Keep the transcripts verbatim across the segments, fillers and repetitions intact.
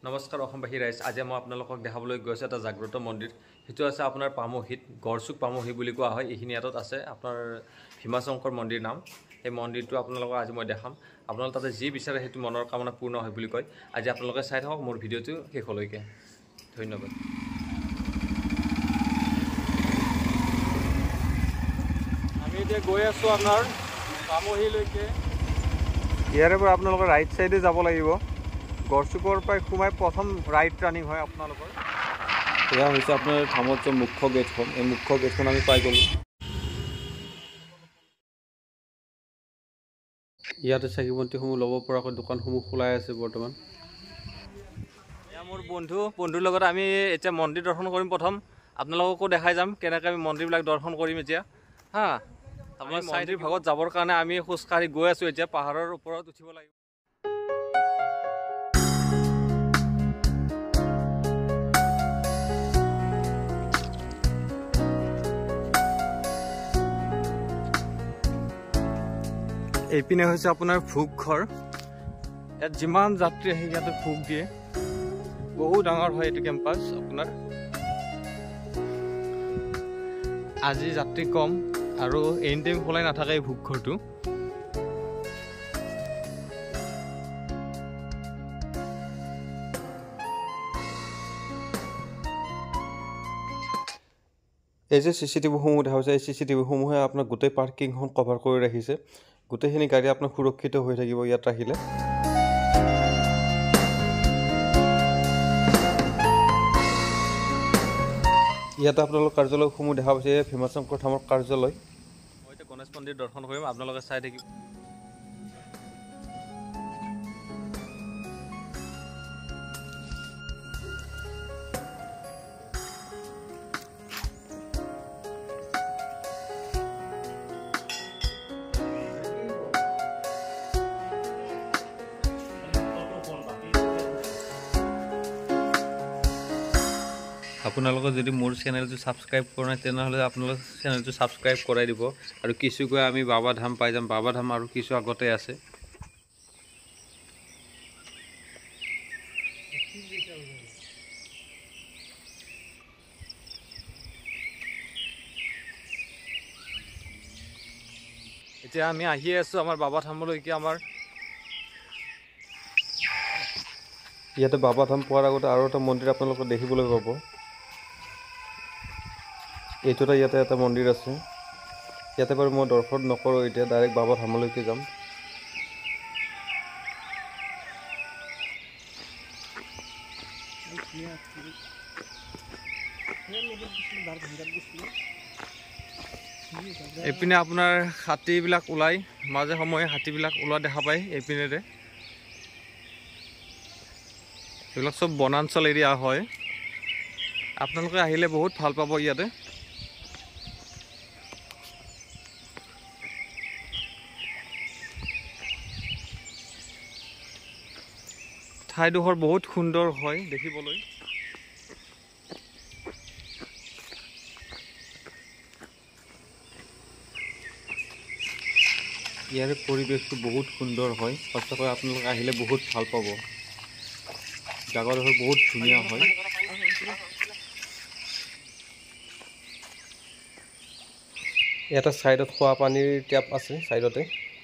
নমস্কাৰ অসমবাসী ৰাইজ আজি মই আপোনালোকক দেখাবলৈ গৈছো এটা জাগ্ৰত মন্দিৰ হিটো আছে আপোনাৰ পামহিত গড়চুক পামহি বুলি কোৱা হয় এইখিনি ইয়াত আছে আপোনাৰ ভীমাশংকৰ মন্দিৰ নাম এই মন্দিৰটো আপোনালোকক আজি মই দেখাম আপোনালোক তাতে যি বিচাৰে হেতু মনৰ কামনা পূৰ্ণ হয় বুলি কয় আজি আপোনালোকে চাই থাকক মোৰ ভিডিওটো শেষলৈকে ধন্যবাদ আমি এতিয়া গৈ আছো আপোনাৰ পামহিলৈকে ইয়াৰে পৰা আপোনালোকৰ ৰাইট সাইডে যাব লাগিব গড়চুকৰ পৰা খুমাই প্ৰথম ৰাইট টাৰ্নিং হয় আপোনালোকৰ এয়া হৈছে আপোনাৰ থামত যে মুখ্য গেটখন এই মুখ্য গেটখন আমি পাই গ'লো ইয়াতে চাকিবন্তিসমূহ ল'ব পৰাকৈ দোকানসমূহ খোলাই আছে বৰ্তমান এয়া মোৰ বন্ধু বন্ধুৰ লগত আমি এতিয়া মন্দিৰ দৰ্শন কৰিম প্ৰথম আপোনালোককো দেখাই যাম কেনেকৈ আমি মন্দিৰবিলাক দৰ্শন কৰিম এতিয়া হা আপোনাৰ মন্দিৰ ভাগত যাবৰ কাৰণে আমি খোজকাঢ়ি গৈ আছোঁ এতিয়া পাহাৰৰ ওপৰত উঠিব লাগিব এইপিনে হৈছে আপোনাৰ ভোগ ঘৰ ইয়াত যিমান যাত্ৰী আহে ইয়াতে ভোগ দিয়ে বহু ডাঙৰ হয় এইটো কেম্পাছ আপোনাৰ আজি যাত্ৰী কম আৰু এনি টাইম খোলাই নাথাকে এই ভোগ ঘৰটো এই যে চি চি টিভিসমূহ দেখা হৈছে এই চি চি টিভিসমূহে আপোনাৰ গোটেই পাৰ্কিংখন কভাৰ কৰি ৰাখিছে গোটেইখিনি গাড়ী আপোনাৰ সুৰক্ষিত হৈ থাকিব ইয়াত ৰাখিলে ইয়াত আপোনালোক কাৰ্যালয়সমূহ দেখা পাইছে ভীমাশংকৰ ধামৰ কাৰ্যালয় মই এতিয়া গণেশ মন্দিৰ দৰ্শন কৰিম আপোনালোকে চাই থাকিব আপোনালোকে যদি মোৰ চেনেলটো সাবস্ক্ৰাইব কৰা নাই তেনেহলে আপোনালোকে চেনেলটো সাবস্ক্ৰাইব কৰাই দিব আৰু কিছু গৈ আমি বাবা ধাম পাই যাম বাবা ধাম আৰু কিছু আগতে আছে এতিয়া আমি আহি আছো আমাৰ বাবা ধামলৈকে আমাৰ ইয়াতে বাবা ধাম পোৱাৰ আগতে আৰু এটা মন্দিৰ আপোনালোকে দেখিবলৈ পাব এইটোটা ইয়াতে এটা মন্দিৰ আছে ইয়াতে বাৰু মই দৰ্শন নকৰোঁ এতিয়া ডাইৰেক্ট বাবা ধামলৈকে যাম এইপিনে আপোনাৰ হাতীবিলাক ওলাই মাজে সময়ে হাতীবিলাক ওলোৱা দেখা পায় এইপিনেৰে এইবিলাক সব বনাঞ্চল এৰিয়া হয় আপোনালোকে আহিলে বহুত ভাল পাব ইয়াতে ঠাইডোখৰ বহুত সুন্দৰ হয় দেখিবলৈ ইয়াৰ পৰিৱেশটো বহুত সুন্দৰ হয় সঁচাকৈ আপোনালোকে আহিলে বহুত ভাল পাব জাগাডোখৰ বহুত ধুনীয়া হয় এটা সাইডত খোৱা পানীৰ টেপ আছে সাইডতে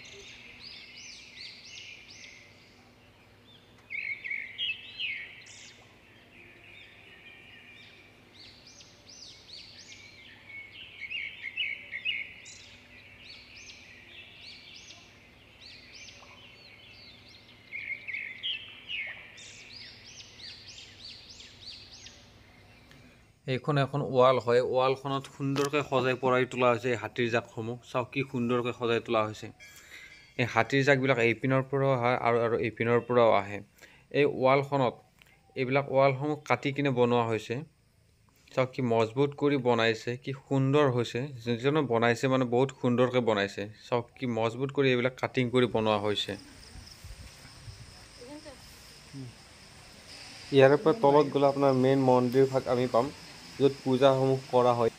এইখন এখন ওয়াল হয় ওয়ালখনত সুন্দৰকৈ সজাই পৰাই তোলা হৈছে হাতীৰ জাকসমূহ চাওক কি সুন্দৰকৈ সজাই তোলা হৈছে এই হাতীৰ জাকবিলাক এই পিনৰ পৰাও আহে আৰু আৰু এই পিনৰ পৰাও আহে এই ওয়ালখনত এইবিলাক ওয়ালসমূহ কাটি কিনে বনোৱা হৈছে চাওক কি মজবুত কৰি বনাইছে কি সুন্দৰ হৈছে যিজনে বনাইছে মানে বহুত সুন্দৰকৈ বনাইছে চাওক কি মজবুত কৰি এইবিলাক কাটিং কৰি বনোৱা হৈছে ইয়াৰ পৰা তলত গ'লে আপোনাৰ মেইন মন্দিৰ ভাগ আমি পাম য'ত পূজাসমূহ কৰা হয়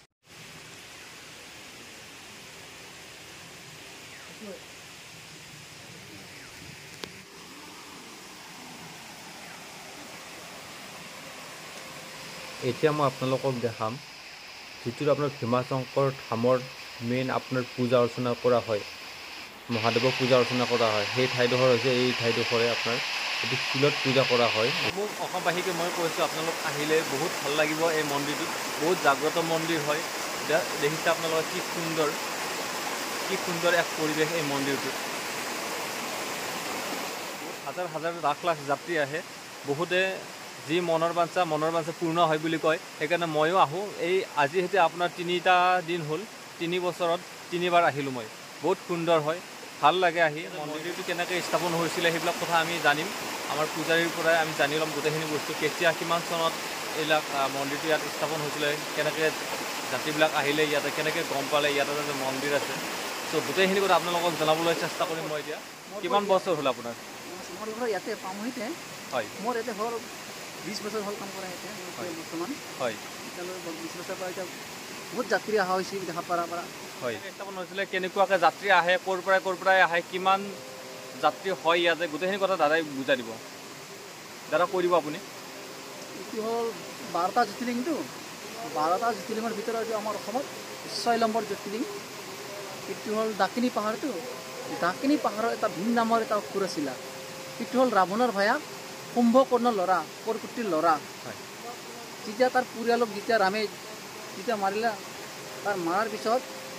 এতিয়া মই আপোনালোকক দেখাম যিটোত আপোনাৰ ভীমাশংকৰ ধামৰ মেইন আপোনাৰ পূজা অৰ্চনা কৰা হয়, মহাদেৱক পূজা অৰ্চনা কৰা হয়। সেই ঠাইডোখৰ হৈছে এই ঠাইডোখৰে আপোনাৰ এইটো শিলত পূজা কৰা হয়। মোক অসমবাসীকে মই কৈছোঁ আপোনালোক আহিলে বহুত ভাল লাগিব। এই মন্দিৰটোত বহুত জাগ্ৰত মন্দিৰ হয়। এতিয়া দেখিছে আপোনালোকে কি সুন্দৰ কি সুন্দৰ এক পৰিৱেশ এই মন্দিৰটোত। হাজাৰ হাজাৰ লাখ লাখ যাত্ৰী আহে। বহুতে যি মনৰ বাঞ্ছা মনৰ বাঞ্ছা পূৰ্ণ হয় বুলি কয়। সেইকাৰণে ময়ো আহোঁ। এই আজি সৈতে আপোনাৰ তিনিটা দিন হ'ল, তিনি বছৰত তিনিবাৰ আহিলোঁ মই। বহুত সুন্দৰ হয়, ভাল লাগে আহি। মন্দিৰটো কেনেকৈ স্থাপন হৈছিলে সেইবিলাক কথা আমি জানিম। আমাৰ পূজাৰীৰ পৰাই আমি জানি ল'ম গোটেইখিনি বস্তু, কেতিয়া কিমান চনত এইবিলাক মন্দিৰটো ইয়াত স্থাপন হৈছিলে, কেনেকৈ যাত্ৰীবিলাক আহিলে ইয়াতে, কেনেকৈ গম পালে ইয়াতে যে মন্দিৰ আছে। চ' গোটেইখিনি কথা আপোনালোকক জনাবলৈ চেষ্টা কৰিম মই এতিয়া। কিমান বছৰ হ'ল আপোনাৰ? মোৰ ঘৰ ইয়াতে পামহিতে। হয়, মোৰ ইয়াতে হ'ল বিছ বছৰ হ'ল কাম কৰা ইয়াতে বৰ্তমান। হয়, এতিয়ালৈ বিছ বছৰৰ পৰা এতিয়া বহুত যাত্ৰী অহা হৈছে দেখা পাৰা পৰা। হয়, স্থাপন হৈছিলে, কেনেকুৱাকৈ যাত্ৰী আহে, ক'ৰ পৰাই ক'ৰ পৰাই আহে, কিমান যাত্ৰী হয় ইয়াতে, গোটেইখিনি কথা দাদাই বুজাই দিব। দাদা কৈ দিব আপুনি। এইটো হ'ল বাৰটা জ্যোতিৰ্লিংটো। বাৰটা জ্যোতিৰ্লিংৰ ভিতৰত এইটো আমাৰ অসমত ছয় নম্বৰ জ্যোতিৰ্লিং। এইটো হ'ল ডাকিনী পাহাৰটো। ডাকিনী পাহাৰৰ এটা ভিন নামৰ এটা অসুৰ আছিলে। সেইটো হ'ল ৰাৱণৰ ভায়াক কুম্ভকৰ্ণৰ ল'ৰা, কৰকুটিৰ ল'ৰা। যেতিয়া তাৰ পৰিয়ালক যেতিয়া ৰামে যেতিয়া মাৰিলে, তাৰ মাৰাৰ পিছত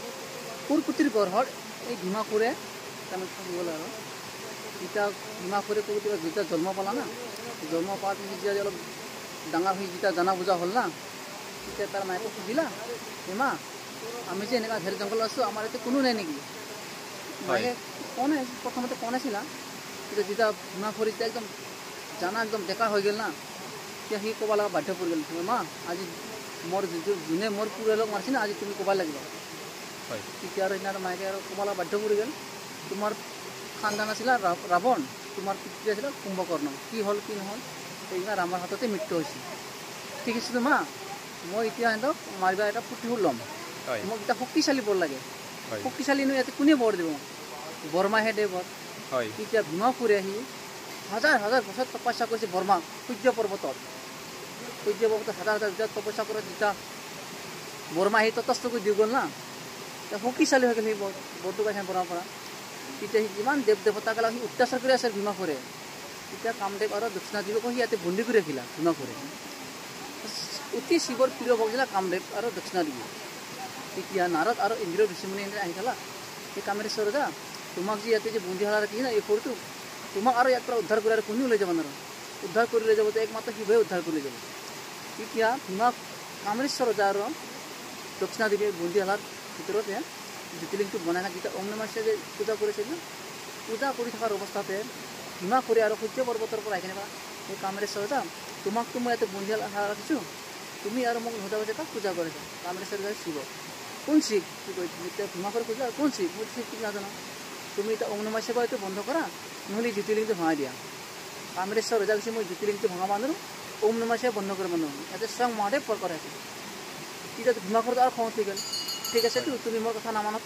কৰকুটিৰ গৰ্ভত এই ভীমাসুৰে তাৰমানে থাকি গ'ল আৰু। যেতিয়া ভীমাসুৰে কৰকুটিৰ যেতিয়া জন্ম পালা না, জন্ম পোৱাৰ পিছত যেতিয়া অলপ ডাঙৰ হৈ যেতিয়া জানা বুজা হ'ল না, তেতিয়া তাৰ মায়েকে সুধিলা, মা আমি যে এনেকুৱা ঘেৰ জংঘল আছোঁ, আমাৰ ইয়াতে কোনো নাই নেকি? মায়ে কোৱা নাই, প্ৰথমতে কোৱা নাছিলা। তেতিয়া যেতিয়া ভীমাসুৰে যেতিয়া একদম জানা একদম ডেকা হৈ গ'ল না, তেতিয়া সি ক'ব লগা বাধ্য পৰি গ'ল, মা আজি মোৰ যিটো যোনে মোৰ পৰিয়ালক মাৰিছে না, আজি তুমি ক'ব লাগিব। তেতিয়া আৰু সিদিনা মায়েকে আৰু ক'ব লগা বাধ্য পৰি গ'ল, তোমাৰ খানদান আছিলে ৰাৱণ, তোমাৰ পিতৃ আছিলে কুম্ভকৰ্ণ। কি হ'ল কি নহ'ল সেইদিনা ৰামৰ হাততে মৃত্যু হৈছে। ঠিক আছে মা, মই এতিয়া সিহঁতক মাৰিবা এটা প্ৰতিশোধ ল'ম। মোক এতিয়া শক্তিশালী বৰ লাগে। শক্তিশালীনো ইয়াতে কোনে বৰ দিব? বৰমাহে দে বৰ। তেতিয়া ভীমাসুৰে আহি হাজাৰ হাজাৰ বছৰ তপস্যা কৰিছে বৰ্মাক সূৰ্য পৰ্বতত। সূৰ্য পৰ্বতত হাজাৰ হাজাৰ বছৰ তপস্যা কৰে। যেতিয়া বৰ্মা আহি ততস্থ কৰি দি গ'ল না, এতিয়া শক্তিশালী হৈ গ'ল সেই বৰ বৰটো পাইছে বৰ্মাৰ পৰা। তেতিয়া সি যিমান দেৱ দেৱতাক সি অত্যাচাৰ কৰি আছে ভীমাসুৰে। তেতিয়া কামদেৱ আৰু দক্ষিণাদেৱকো সি ইয়াতে বন্দী কৰি ৰাখিলা ভীমাসুৰে। অতি শিৱৰ প্ৰিয় ভক্ত কামদেৱ আৰু দক্ষিণাদেৱী। তেতিয়া নাৰদ আৰু ইন্দ্ৰ ঋষিমুনি আহি গ'লা, সেই কামেশ্বৰ যা তোমাক যে ইয়াতে যে বন্দী হালা ৰাখিছে না এই সৰুটো, তোমাক আৰু ইয়াৰ পৰা উদ্ধাৰ কৰি আৰু কোনেও লৈ যাব নোৱাৰো। উদ্ধাৰ কৰি লৈ যাব তো একমাত্ৰ শিৱই উদ্ধাৰ কৰি লৈ যাব। তেতিয়া ভীমাক কামেশ্বৰ যা আৰু দক্ষিণাদেৱীয়ে বন্দী হালাৰ ভিতৰতে জ্যোতিৰ্লিংটো বনাই থাকি যেতিয়া ওম নমঃ শিৱায় যে পূজা কৰিছিল, পূজা কৰি থকাৰ অৱস্থাতে ভীমাসুৰে আৰু সূৰ্য পৰ্বতৰ পৰা আহি কেনেবা সেই কামেশ্বৰ যা তোমাকতো মই ইয়াতে বন্দী হালা ৰাখিছোঁ, তুমি আৰু মোক নোসোধাকৈ যে কাক পূজা কৰিছা? কামেশ্বৰ যায় শিৱ। কোন শিৱ? কি কৈ এতিয়া ভীমাসুৰে কৈছে কোন শিৱ? মই শিৱ কি নাজানো। তুমি এতিয়া ওম নমঃ শিৱায়টো বন্ধ কৰা, নহ'লে জ্যোতিৰ্লিংটো ভঙাই দিয়া। কামেশ্বৰ ৰজা কৈছে মই জ্যোতিৰ্লিংটো ভঙাব নোৱাৰোঁ, ওম নমঃ শিৱায় বন্ধ কৰিব নোৱাৰোঁ। ইয়াতে স্বয়ং মহাদেৱ প্ৰকট আছে। তেতিয়া ভীমাসুৰে আৰু খং উঠি গ'ল, ঠিক আছেতো তুমি মোৰ কথা নামানাতো,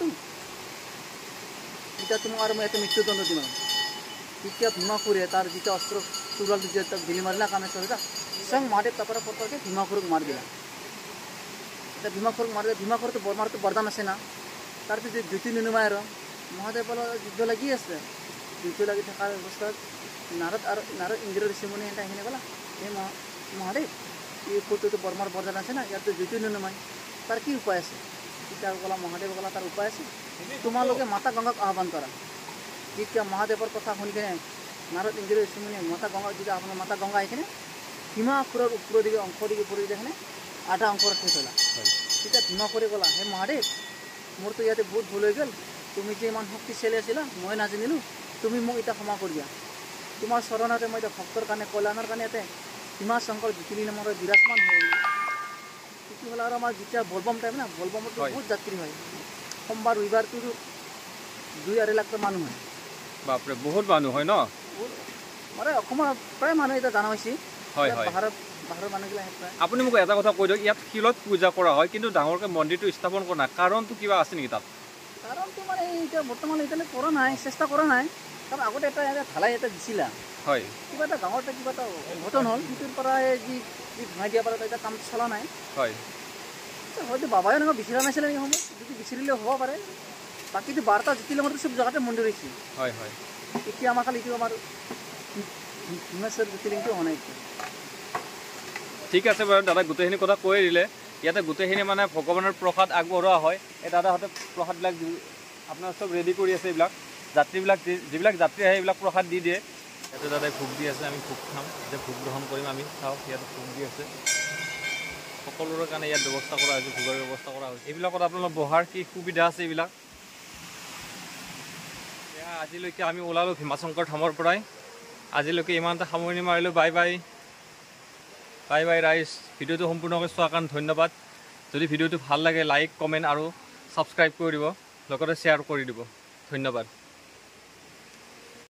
তেতিয়া তোমাক আৰু মই ইয়াতে মৃত্যুদণ্ড দিম আৰু। তেতিয়া ভীমাসুৰে তাৰ যেতিয়া অস্ত্ৰ চোৰাল যেতিয়া তাক গুলি মাৰিলা কামেশ্বৰ ৰজা, স্বয়ং মহাদেৱ তাৰ পৰা প্ৰকটকে ভীমাসুৰক মাৰি দিলা। এতিয়া ভীমাসুৰক মাৰি দিলে ভীমাসুৰতো বৰমাৰতো বৰদান আছে না, তাৰ পিছত জ্যোতি নুনুমাই আৰু মহাদেৱৰ যুদ্ধ লাগি আছে। যুদ্ধ লাগি থকাৰ অৱস্থাত নাৰদ আৰু নাৰদ ইন্দ্ৰ ঋষিমুনি এটা আহিনে ক'লা, এই মহাদেৱ এই সৰুটোতো বৰমাৰ বৰদান আছে না, ইয়াতো জ্যোতি নুনুমাই, তাৰ কি উপায় আছে? তেতিয়া ক'লা মহাদেৱে ক'লা তাৰ উপায় আছে, তোমালোকে মাতা গংগাক আহ্বান কৰা। যেতিয়া মহাদেৱৰ কথা শুনি কিনে নাৰদ ইন্দ্ৰ ঋষিমুনিয়ে মাতা গংগা যেতিয়া আপোনাৰ মাতা গংগা আহি কিনে ভীমাসুৰৰ ওপৰৰ দিকে অংশ দিকে পৰি দেখনে আধা অংশ ৰাখি থ'লা। তেতিয়া ভীমাসুৰে ক'লা, হে মহাদেৱ মোৰতো ইয়াতে বহুত ভুল হৈ গ'ল, তুমি যে ইমান শক্তিশালী আছিলা মই নাজানিলোঁ, তুমি মোক এতিয়া ক্ষমা কৰি দিয়া। তোমাৰ চৰণতে মই এতিয়া ভক্তৰ কাৰণে কল্যাণৰ কাৰণে ইয়াতে ভীমাশংকৰ জ্যোতিৰ্লিং নামৰ বিৰাজমান হৈ এইটো হ'ল আৰু আমাৰ যেতিয়া বলবম টাইম না, বলবমতো বহুত যাত্ৰী হয়। সোমবাৰ ৰবিবাৰটো দুই আঢ়ৈ লাখ মানুহ হয়। বাপৰে বহুত মানুহ হয় ন? মানে অসমৰ প্ৰায় মানুহ এতিয়া জনা হৈছে। হয় হয়, বাহিৰৰ বাহিৰৰ মানুহবিলাক আহে প্ৰায়। আপুনি মোক এটা কথা কৈ দিয়ক, ইয়াত শিলত পূজা কৰা হয় কিন্তু ডাঙৰকৈ মন্দিৰটো স্থাপন কৰা নাই, কাৰণটো কিবা আছে নেকি তাত? কাৰণটো মানে এতিয়া বৰ্তমান এতিয়ালৈ কৰা নাই, চেষ্টা কৰা নাই। কাৰণ আগতে এটা এটা ঢালাই এটা দিছিলা হয় কিবা এটা গাঁৱৰ এটা কিবা এটা অঘটন হ'ল সিটোৰ পৰা যি যি ভাঙাই দিয়াৰ পৰা এটা কাম চলা নাই হয় হয়তো বাবাই এনেকুৱা বিচৰা নাছিলে নেকি সময় যদি বিচাৰিলেও হ'ব পাৰে বাকীটো বাৰটা জ্যোতিৰ্লিংগতো চব জেগাতে মন্দিৰ হৈছে হয় হয় এতিয়া আমাৰ খালি এইটো আমাৰ ভীমেশ্বৰ জ্যোতিৰ্লিংটো হোৱা নাই ঠিক আছে বাৰু দাদা গোটেইখিনি কথা কৈ দিলে ইয়াতে গোটেইখিনি মানে ভগৱানৰ প্ৰসাদ আগবঢ়োৱা হয় এই দাদাহঁতে প্ৰসাদবিলাক আপোনাৰ চব ৰেডি কৰি আছে এইবিলাক যাত্ৰীবিলাক যিবিলাক যাত্ৰী আহে এইবিলাক প্ৰসাদ দি দিয়ে ইয়াতে দাদাই ভোগ দি আছে আমি ভোগ খাম এতিয়া ভোগ গ্ৰহণ কৰিম আমি চাওক ইয়াতে ভোগ দি আছে সকলোৰে কাৰণে ইয়াত ব্যৱস্থা কৰা হৈছে ভোগৰ ব্যৱস্থা কৰা হৈছে এইবিলাকত আপোনালোকৰ বহাৰ কি সুবিধা আছে এইবিলাক এয়া আজিলৈকে আমি ওলালোঁ ভীমাশংকৰ ধামৰ পৰাই আজিলৈকে ইমানটা সামৰণি মাৰিলোঁ বাই বাই বাই বাই ৰাইজ ভিডিঅ'টো সম্পূৰ্ণকৈ চোৱাৰ কাৰণে ধন্যবাদ যদি ভিডিঅ'টো ভাল লাগে লাইক কমেণ্ট আৰু ছাবস্ক্ৰাইব কৰি দিব লগতে শ্বেয়াৰ কৰি দিব ধন্যবাদ